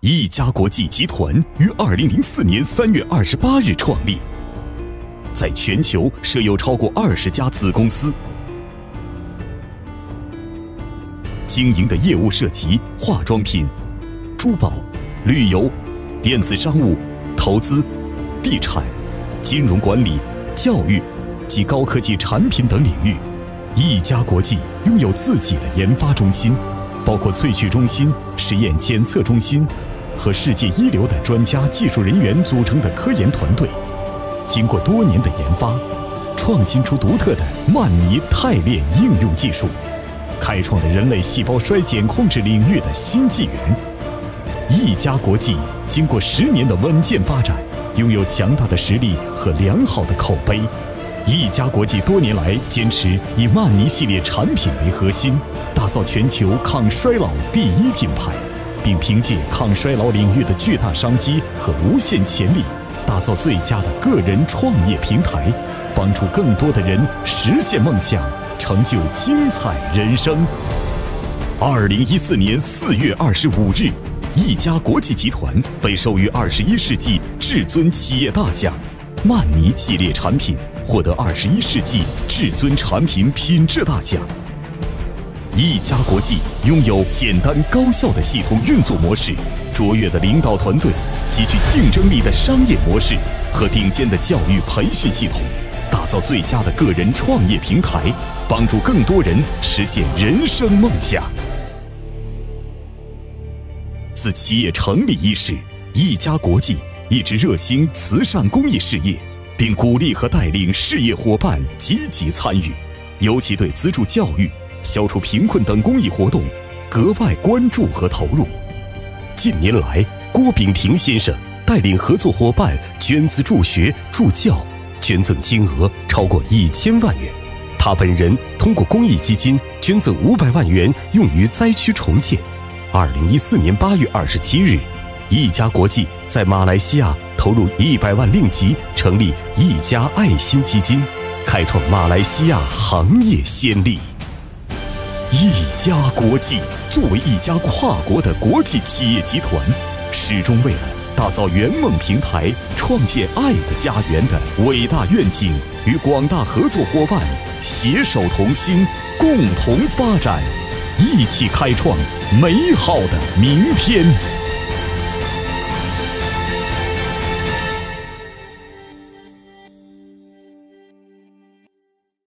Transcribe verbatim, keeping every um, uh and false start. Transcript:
一家国际集团于二零零四年三月二十八日创立，在全球设有超过二十家子公司，经营的业务涉及化妆品、珠宝、旅游、电子商务、投资、地产、金融管理、教育及高科技产品等领域。一家国际拥有自己的研发中心，包括萃取中心、实验检测中心和世界一流的专家技术人员组成的科研团队。经过多年的研发，创新出独特的曼尼肽链应用技术，开创了人类细胞衰减控制领域的新纪元。一家国际经过十年的稳健发展，拥有强大的实力和良好的口碑。一家国际多年来坚持以曼尼系列产品为核心，打造全球抗衰老第一品牌，并凭借抗衰老领域的巨大商机和无限潜力，打造最佳的个人创业平台，帮助更多的人实现梦想，成就精彩人生。二零一四年四月二十五日，一家国际集团被授予二十一世纪至尊企业大奖，曼尼系列产品获得二十一世纪至尊产品品质大奖。一家国际拥有简单高效的系统运作模式、卓越的领导团队、极具竞争力的商业模式和顶尖的教育培训系统，打造最佳的个人创业平台，帮助更多人实现人生梦想。自企业成立伊始，一家国际一直热心慈善公益事业，并鼓励和带领事业伙伴积极参与，尤其对资助教育、消除贫困等公益活动格外关注和投入。近年来，郭炳廷先生带领合作伙伴捐资助学助教，捐赠金额超过一千万元。他本人通过公益基金捐赠五百万元用于灾区重建。二零一四年八月二十七日，一家国际在马来西亚投入一百万令吉，成立一家爱心基金，开创马来西亚行业先例。一家国际作为一家跨国的国际企业集团，始终为了打造圆梦平台、创建爱的家园的伟大愿景，与广大合作伙伴携手同心，共同发展，一起开创美好的明天。